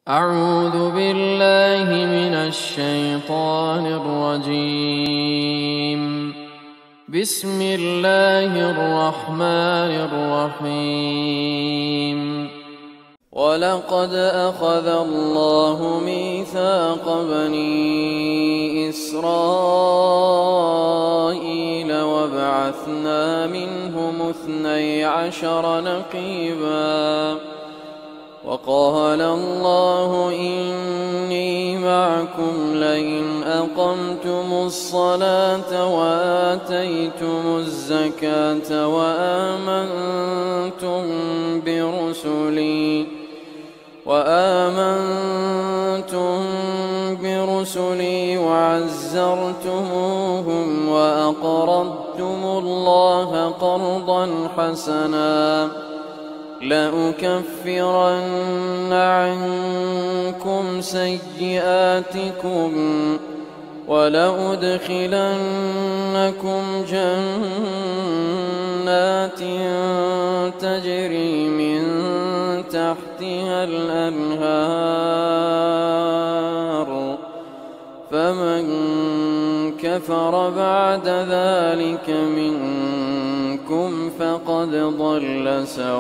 أعوذ بالله من الشيطان الرجيم. بسم الله الرحمن الرحيم. ولقد أخذ الله ميثاق بني إسرائيل وبعثنا منهم 12 نقيبا وقال الله إني معكم لئن أقمتم الصلاة وآتيتم الزكاة وآمنتم برسلي وعزرتموهم وأقرضتم الله قرضا حسنا لأكفرن عنكم سيئاتكم ولأدخلنكم جنات تجري من تحتها الأنهار فمن كفر بعد ذلك منكم فقد ضل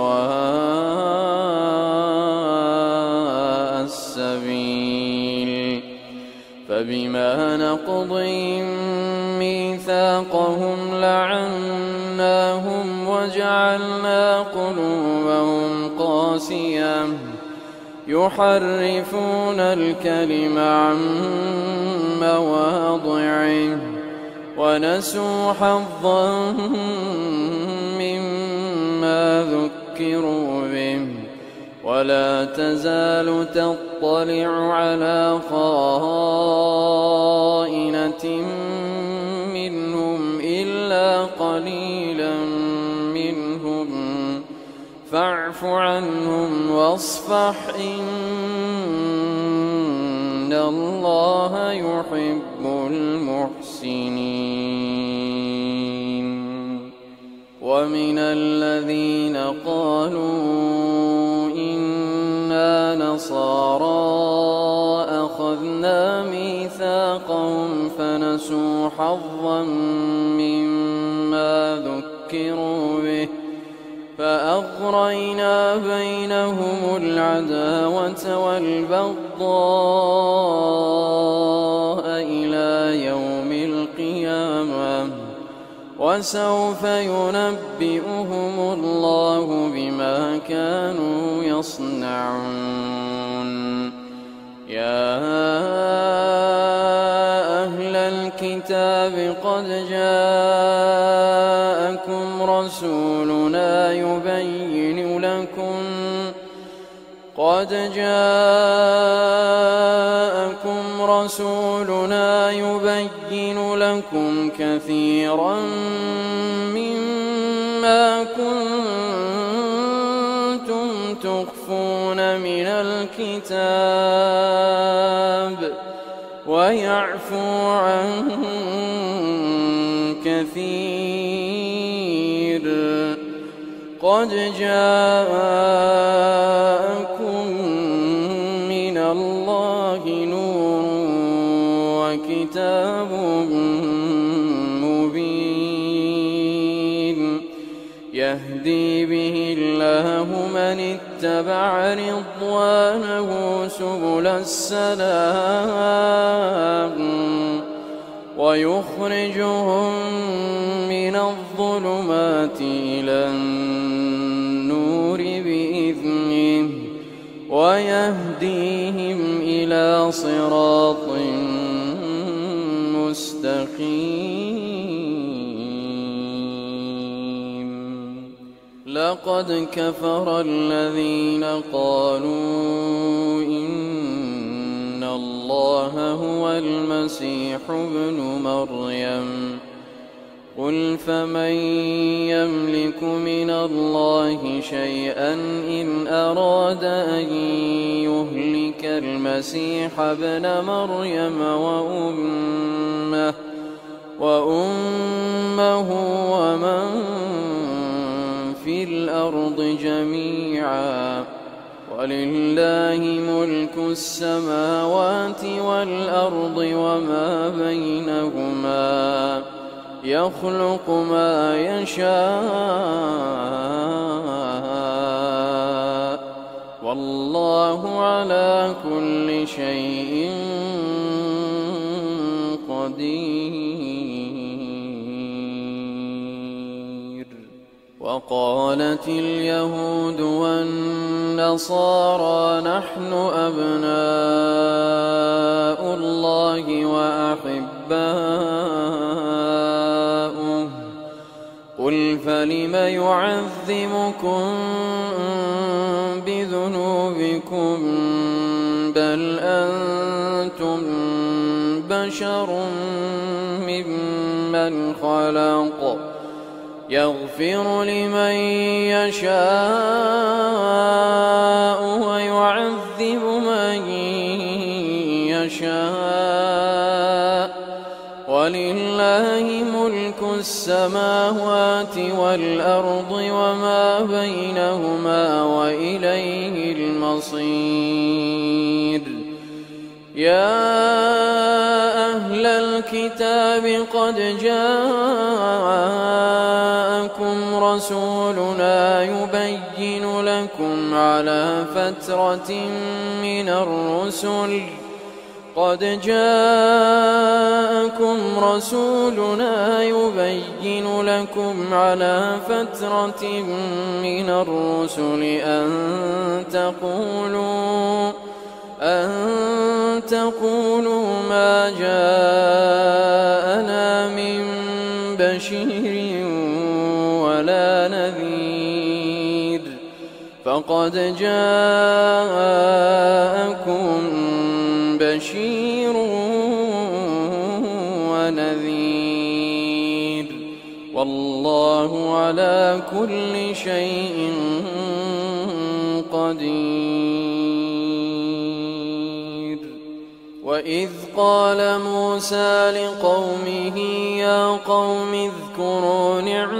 سواء السبيل. فبما نقضهم ميثاقهم لعناهم وجعلنا قلوبهم قاسية يحرفون الكلم عن مواضعه ونسوا حظا مما ذكروا به ولا تزال تطلع على خائنة منهم إلا قليلا منهم فاعف عنهم واصفح إن الله يحب المحسنين. ومن الذين قالوا إنا نصارى أخذنا ميثاقهم فنسوا حظا مما ذكروا به فأغرينا بينهم العداوة والبغضاء إلى يوم القيامة وسوف ينبئهم الله بما كانوا يصنعون. يا أهل الكتاب قد جاءكم رسولنا يبين لكم كثيرا مما كنتم تخفون من الكتاب ويعفو عن كثير. قد جاءكم من الله نور وكتاب مبين يهدي به الله من اتبع رضوانه سبل السلام ويخرجهم من الظلمات إلى النور بإذنه ويهديهم إلى صراط مستقيم. لقد كفر الذين قالوا إن الله هو المسيح ابن مريم قل فمن يملك من الله شيئا إن أراد أن يهلك المسيح ابن مريم وأمه ومن في الأرض جميعا ولله ملك السماوات والأرض وما بينهما يخلق ما يشاء والله على كل شيء قدير. وقالت اليهود والنصارى نحن أبناء الله وأحباؤه قل فلم يعذبكم بذنوبكم بل أنتم بشر ممن خلق يغفر لمن يشاء ويعذب من يشاء ولله ملك السماوات والأرض وما بينهما وإليه المصير. يا أهل الكتاب قد جاءكم رسولنا يبين لكم على فترة من الرسل أن تقولوا ما جاءنا من بشير ولا نذير فقد جاءكم بشير ونذير والله على كل شيء قدير. وإذ قال موسى لقومه يا قوم اذكروا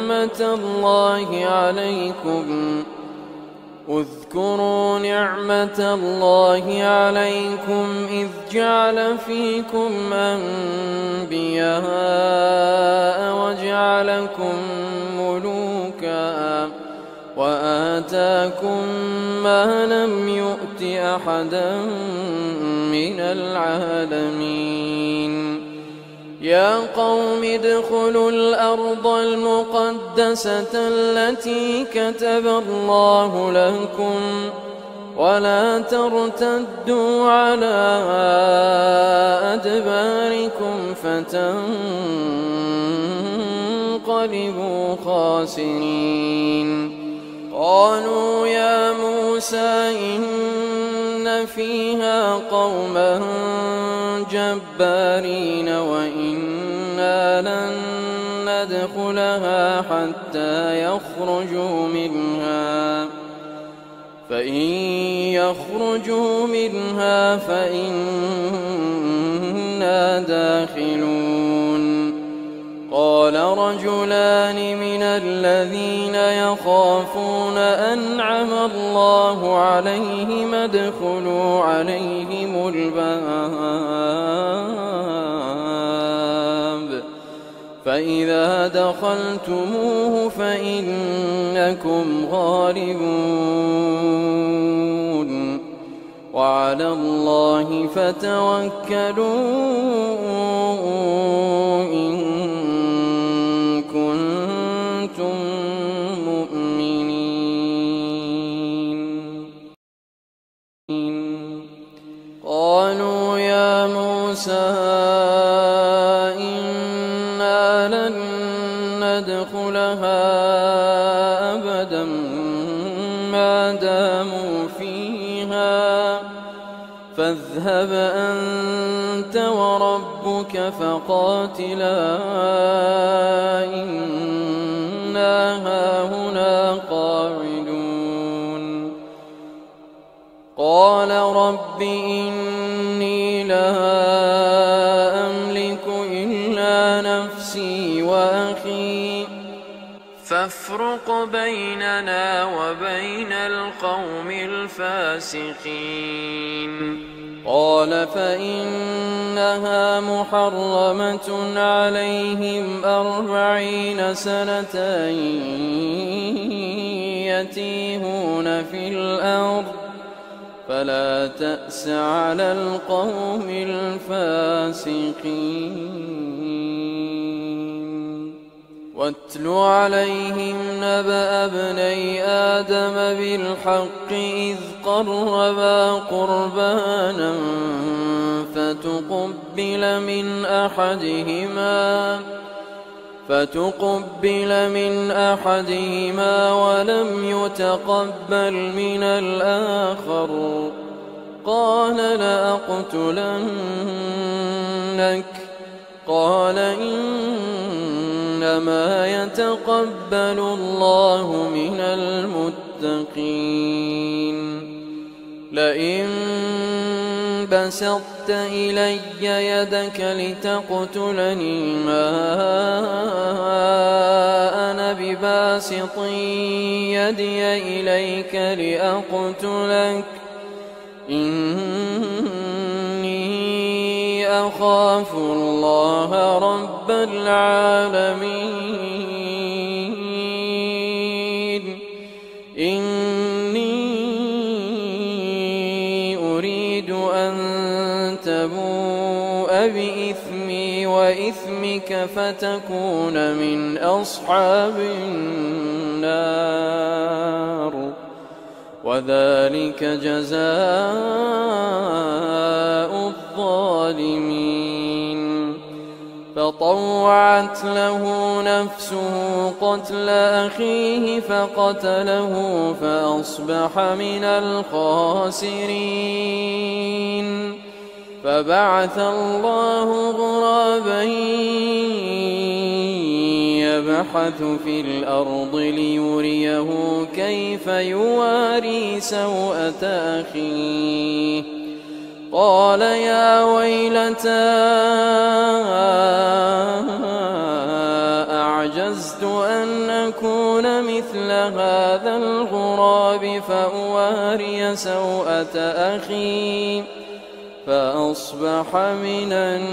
نعمة الله عليكم إذ جعل فيكم أنبياء وجعلكم ملوكا وآتاكم ما لم يؤت أحدا من العالمين. يا قوم ادخلوا الأرض المقدسة التي كتب الله لكم ولا ترتدوا على أدباركم فتنقلبوا خاسرين. قالوا يا موسى إن فيها قوما جبارين وإنا لن ندخلها حتى يخرجوا منها فإن يخرجوا منها فإنا داخلون. قال رجلان من الذين يخافون أنعم الله عليهم ادخلوا عليهم الباب فإذا دخلتموه فإنكم غالبون وعلى الله فتوكلوا إن كنتم مؤمنين. قالوا يا موسى إنا لن ندخلها أبدا ما داموا فيها فاذهب أنت وربك فقاتلا إنا هاهنا قاعدون. قال رب إني لا أملك إلا نفسي وأخي فافرق بيننا وبين القوم الفاسقين. قال فإنها محرمة عليهم 40 سنة يتيهون في الأرض فلا تأس على القوم الفاسقين. واتل عليهم نبأ ابني آدم بالحق إذ قربا قربانا فتقبل من أحدهما ولم يتقبل من الآخر قال لأقتلنك. قال إنما يتقبل الله من المتقين. لئن بسطت إلي يدك لتقتلني ما أنا بباسط يدي إليك لأقتلك إني أخاف الله رب العالمين. إني أريد أن تبوء بإثمي وإثمك فتكون من أصحاب النار وذلك جزاء الظالمين. فطوعت له نفسه قتل أخيه فقتله فأصبح من الخاسرين. فبعث الله غرابا يبحث في الأرض ليريه كيف يواري سوءة أخيه. قال يا ويلتى أعجزت أن أكون مثل هذا الغراب فأواري سوءة أخي فأصبح من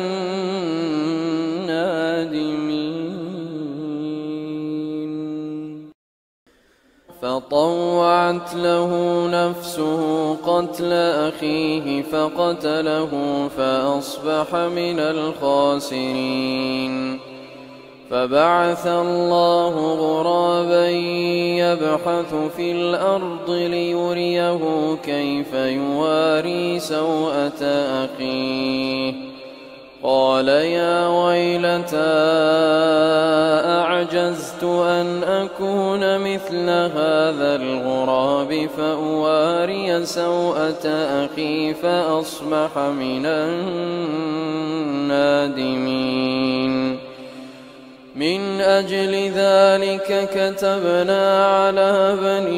النادمين. فطوعت له نفسه قتل أخيه فقتله فأصبح من الخاسرين. فبعث الله غرابا يبحث في الأرض ليريه كيف يواري سوءة أخيه. قال يا ويلتى أعجزت أن أكون مثل هذا الغراب فأواري سوءة أخي فأصبح من النادمين. من أجل ذلك كتبنا على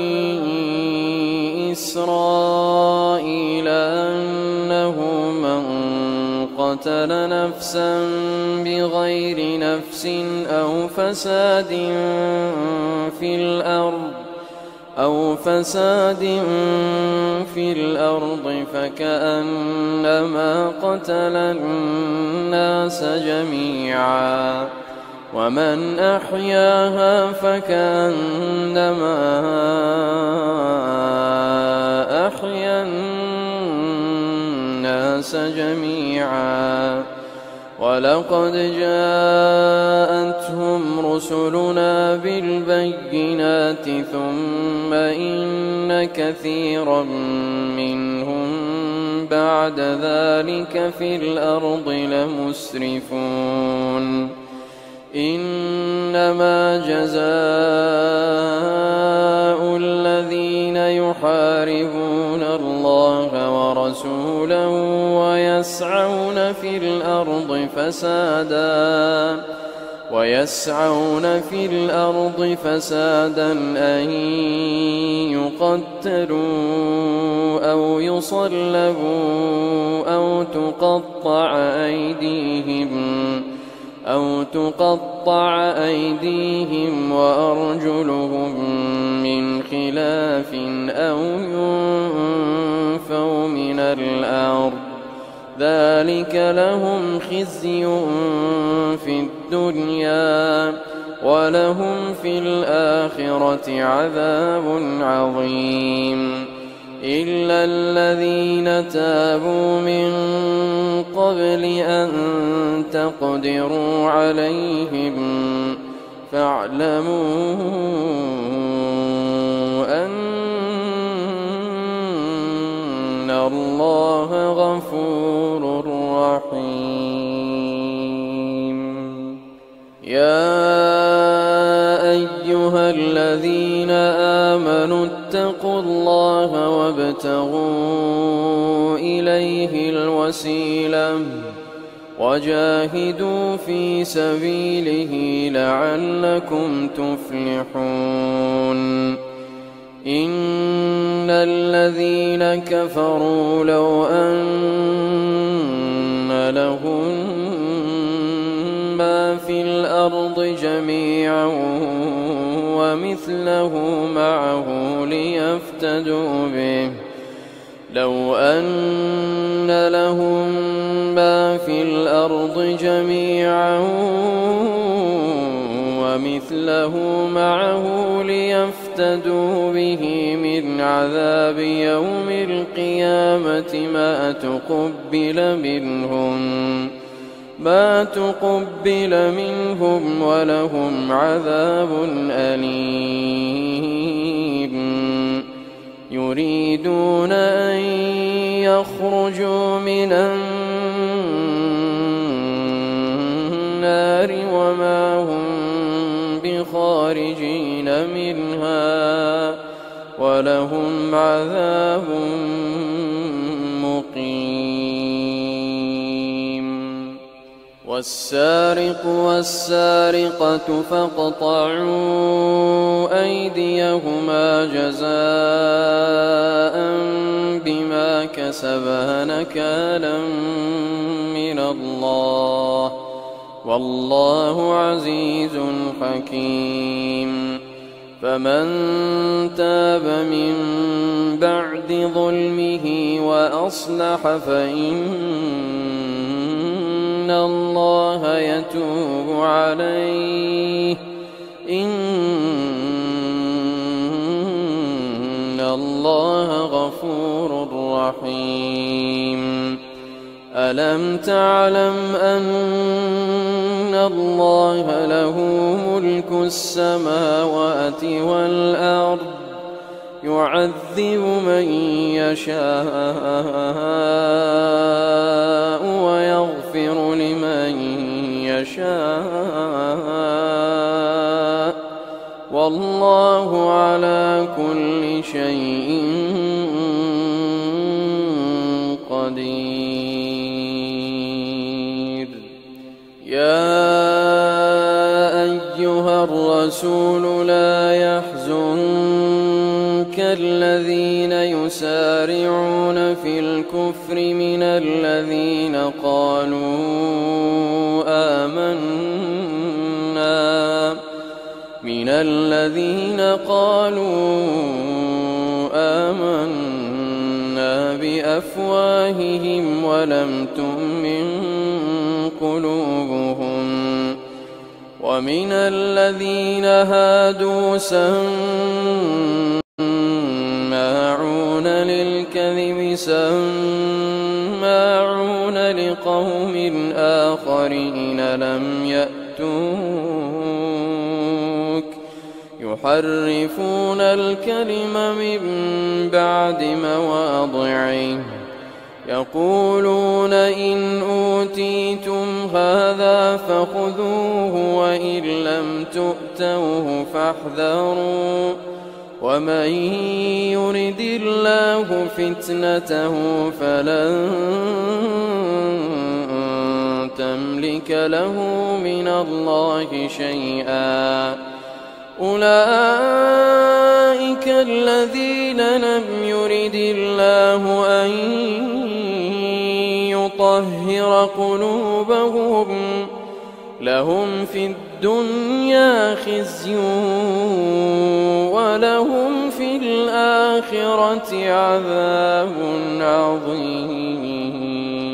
بني إسرائيل أنه من قتل نفسا بغير نفس أو فساد في الأرض فكأنما قتل الناس جميعا ومن أحياها فكأنما أحيا الناس جميعا. ولقد جاءتهم رسلنا بالبينات ثم إن كثيرا منهم بعد ذلك في الأرض لمسرفون. إنما جزاء الذين يحاربون الله ورسوله ويسعون في الأرض فسادا أن يقتلوا أو يصلبوا أو تقطع أيديهم أو تقطع أيديهم وأرجلهم من خلاف أو ينفوا من الأرض ذلك لهم خزي في الدنيا ولهم في الآخرة عذاب عظيم إلا الذين تابوا من قبل أن تقدروا عليهم فاعلموا أن الله غفور رحيم. يا أيها الذين آمنوا اتقوا الله وابتغوا إليه الوسيلة وجاهدوا في سبيله لعلكم تفلحون. إن الذين كفروا لو أن لهم ما في الأرض جميعا ومثله معه ليفتدوا به لو أن لهم ما في الأرض جميعا ومثله معه ليفتدوا به من عذاب يوم القيامة ما تقبل منهم ولهم عذاب أليم. يريدون أن يخرجوا من النار وما هم بخارجين منها ولهم عذاب مقيم. والسارق والسارقة فاقطعوا أيديهما جزاء بما كسبا نكالا من الله والله عزيز حكيم. فمن تاب من بعد ظلمه وأصلح فإن الله يتوب عليه إن الله غفور رحيم. ألم تعلم أن الله له ملك السماوات والأرض يعذب من يشاء ويغفر لمن يشاء والله على كل شيء قدير. يا أيها الرسول لا يحزنك الذين يسارعون في الكفر من الذين قالوا آمنا بأفواههم ولم تؤمن قلوبهم ومن الذين هادوا سماعون للكذب سماعون لقوم آخرين لم يأتوك يحرفون الكلم من بعد مواضعه يقولون إن أوتيتم هذا فخذوه وإن لم تؤتوه فاحذروا ومن يرد الله فتنته فلن تملك له من الله شيئا. أولئك الذين لم يرد الله أن لهم في الدنيا خزي ولهم في الآخرة عذاب عظيم.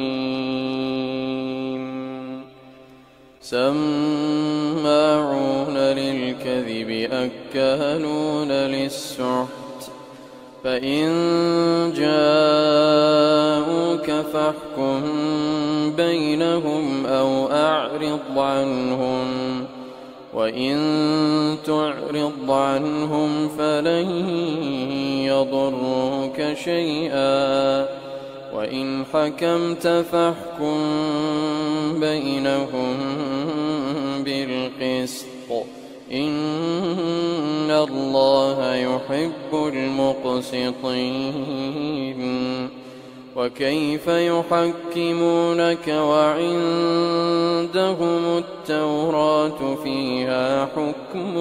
سماعون للكذب أكالون للسحت فإن جاءوك فاحكم بينهم أو أعرض عنهم وإن تعرض عنهم فلن يضروك شيئا وإن حكمت فاحكم بينهم بالقسط إن الله يحب المقسطين. وكيف يحكمونك وعندهم التوراة فيها حكم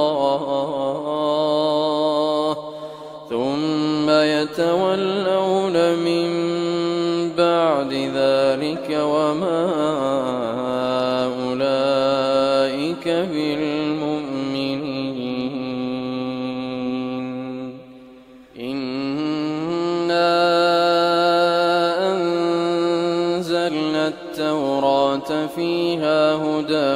الله ثم يتولون من بعد ذلك وما أولئك بالمؤمنين. إنا أنزلنا التوراة فيها هدى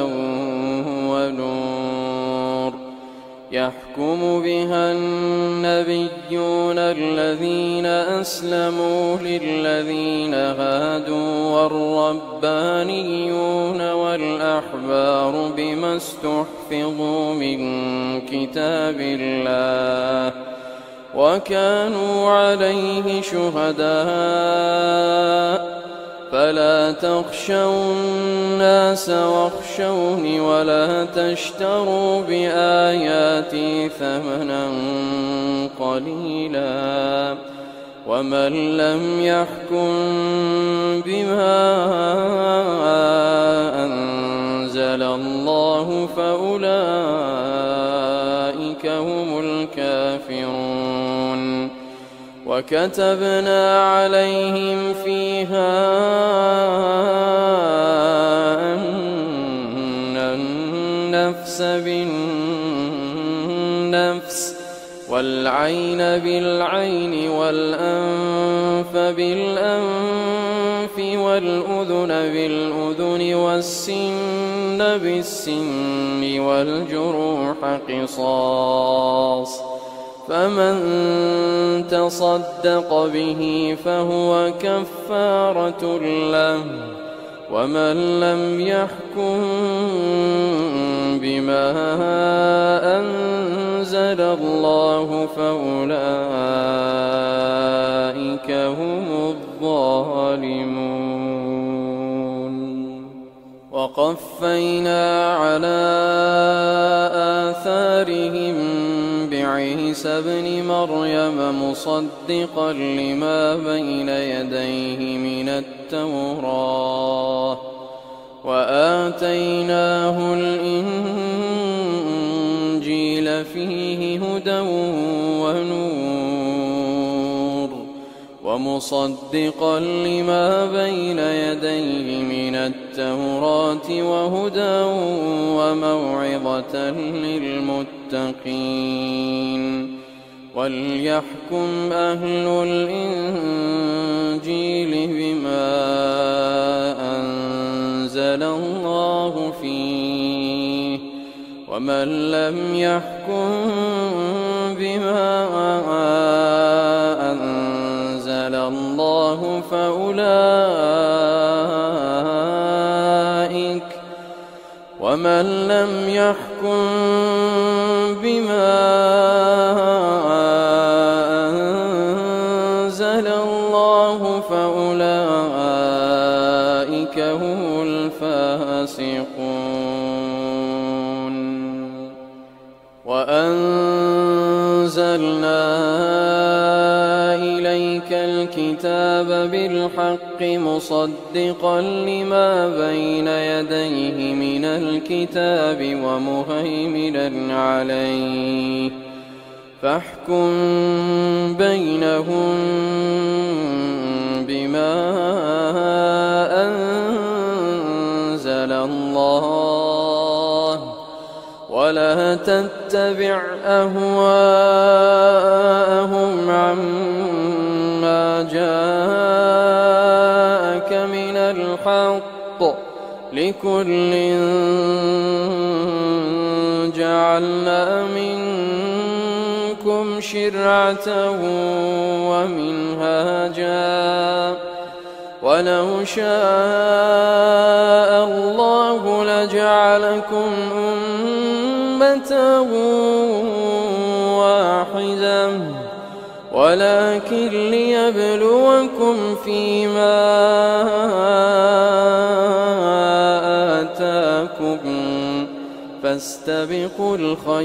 ونور يحكم بها النبيون الذين أسلموا للذين هادوا والربانيون والأحبار بما استحفظوا من كتاب الله وكانوا عليه شهداء فلا تخشوا الناس واخشوني ولا تشتروا بآياتي ثمنا قليلا ومن لم يحكم بما أنزل الله فأولئك هم الكافرون. وكتبنا عليهم فيها أن النفس بالنفس والعين بالعين والأنف بالأنف والأذن بالأذن والسن بالسن والجروح قصاص فمن تصدق به فهو كفارة له ومن لم يحكم بما أنزل الله فأولئك هم الظالمون. وقفينا على آثارهم بعيسى ابن مريم مصدقا لما بين يديه من التوراة وآتيناه الإنجيل فيه هدى ونور ومصدقا لما بين يديه من التوراة وهدى وموعظة للمتقين. وليحكم أهل الإنجيل بما أنزل الله فيه ومن لم يحكم بما أنزل الله فأولئك ومن لم يحكم بما أنزل الله فأولئك هم الفاسقون. وأنزلنا إليك الكتاب بالحق مصدقا لما بين يديه من الكتاب ومهيمنا عليه فاحكم بينهم بما أنزل الله ولا تتبع أهواءهم عما جاءك من الحق لكل جعلنا منكم شرعة ومنهاجا ولو شاء الله لجعلكم أمة واحدة ولكن ليبلوكم فيما آتاكم فاستبقوا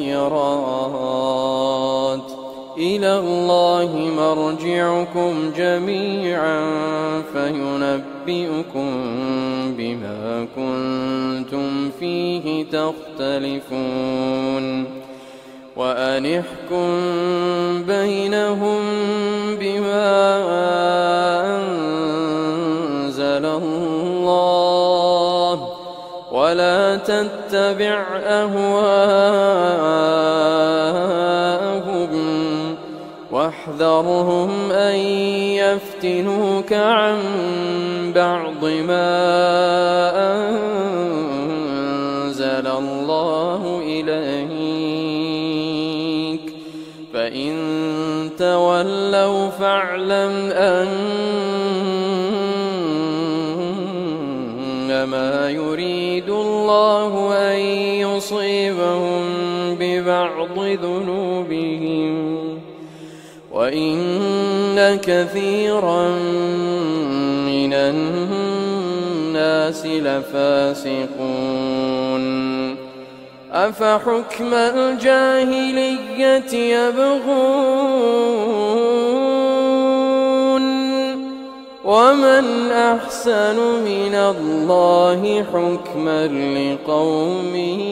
الخيرات إلى الله مرجعكم جميعا فينبئكم بما كنتم فيه تختلفون وأن احكم بينهم بما أنزل الله ولا تتبع أهواءهم واحذرهم أن يفتنوك عن بعض ما أنزل الله إليك فإن تولوا فاعلم أنما يريد الله أن يصيبهم ببعض ذنوبهم وإن كثيرا من الناس لفاسقون أفحكم الجاهلية يبغون ومن أحسن من الله حكما لقوم